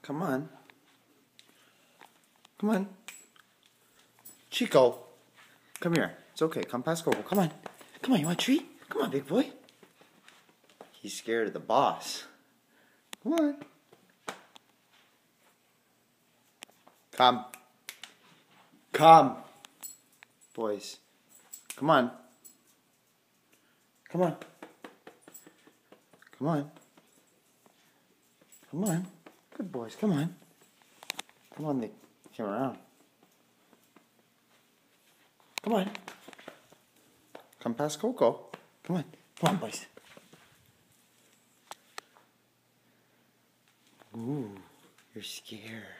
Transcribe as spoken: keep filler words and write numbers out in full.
Come on. Come on. Chico. Come here. It's okay. Come past Coco. Come on. Come on, you want a treat? Come on, big boy. He's scared of the boss. Come on. Come. Come. Boys. Come on. Come on. Come on. Come on. Good boys. Come on. Come on, they came around. Come on. Come past Coco. Come on. Come on, boys. Ooh, you're scared.